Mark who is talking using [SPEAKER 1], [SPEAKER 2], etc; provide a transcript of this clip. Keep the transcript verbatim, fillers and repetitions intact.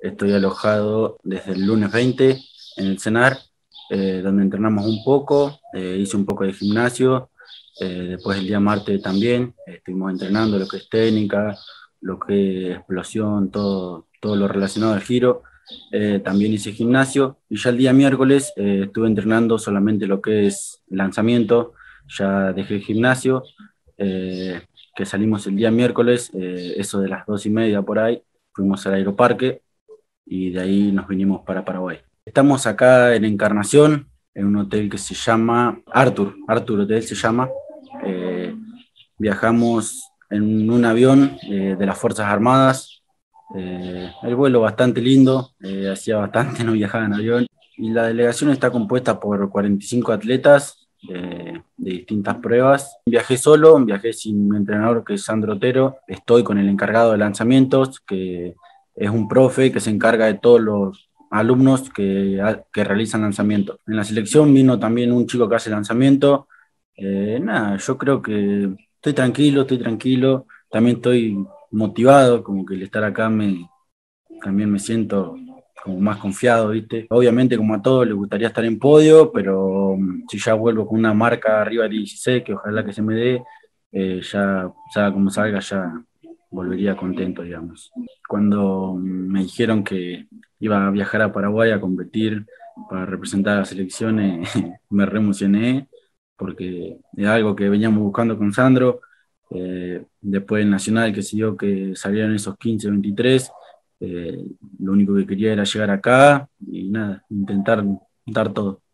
[SPEAKER 1] Estoy alojado desde el lunes veinte en el CENAR, eh, donde entrenamos un poco, eh, hice un poco de gimnasio, eh, después el día martes también, eh, estuvimos entrenando lo que es técnica, lo que es explosión, todo, todo lo relacionado al giro. Eh, también hice gimnasio y ya el día miércoles eh, estuve entrenando solamente lo que es lanzamiento, ya dejé el gimnasio, eh, que salimos el día miércoles, eh, eso de las dos y media por ahí, fuimos al aeroparque y de ahí nos vinimos para Paraguay. Estamos acá en Encarnación, en un hotel que se llama Arthur, Arthur Hotel se llama. Eh, Viajamos en un avión eh, de las Fuerzas Armadas. Eh, el vuelo bastante lindo, eh, hacía bastante no viajaba en avión. Y la delegación está compuesta por cuarenta y cinco atletas eh, de distintas pruebas. Viajé solo, viajé sin mi entrenador, que es Sandro Otero. Estoy con el encargado de lanzamientos, que es un profe que se encarga de todos los alumnos que, que realizan lanzamientos. En la selección vino también un chico que hace lanzamiento. Eh, nada, yo creo que estoy tranquilo, estoy tranquilo. También estoy motivado, como que el estar acá me, también me siento como más confiado, ¿viste? Obviamente, como a todos, les gustaría estar en podio, pero um, si ya vuelvo con una marca arriba de dieciséis, que ojalá que se me dé, eh, ya, ya como salga, ya volvería contento, digamos. Cuando me dijeron que iba a viajar a Paraguay a competir para representar a las selecciones, me re emocioné, porque es algo que veníamos buscando con Sandro. Eh, después el Nacional, que se dio que salieron esos quince veintitrés, eh, lo único que quería era llegar acá y nada, intentar dar todo.